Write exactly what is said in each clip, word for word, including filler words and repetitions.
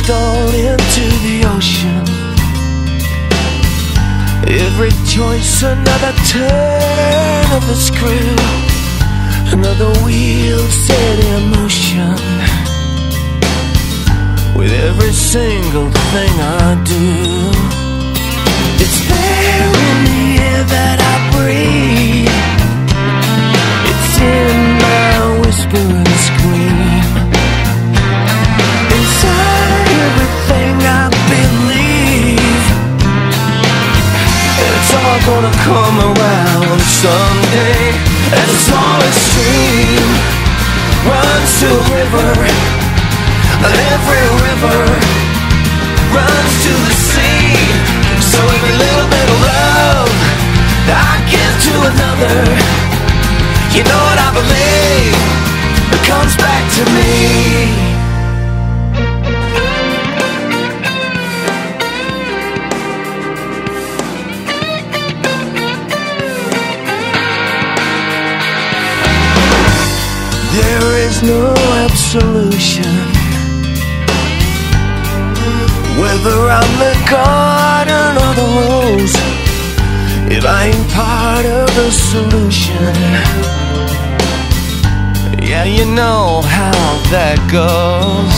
all into the ocean. Every choice another turn of the screw, another wheel set in motion. With every single thing I do, it's there in the air that I breathe. It's in my whisper and scream. Inside everything I believe. It's all gonna come around someday. As the smallest stream runs to a river, and every river runs to the sea. So every little bit of love I give to another, you know what I believe, it comes back to me. There is no absolution, whether I'm the garden or the rose. If I ain't part of the solution, yeah, you know how that goes.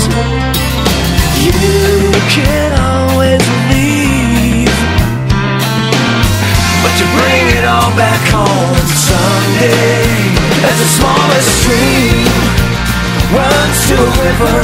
You can always leave, but you bring it all back home someday. As the smallest stream runs to a river,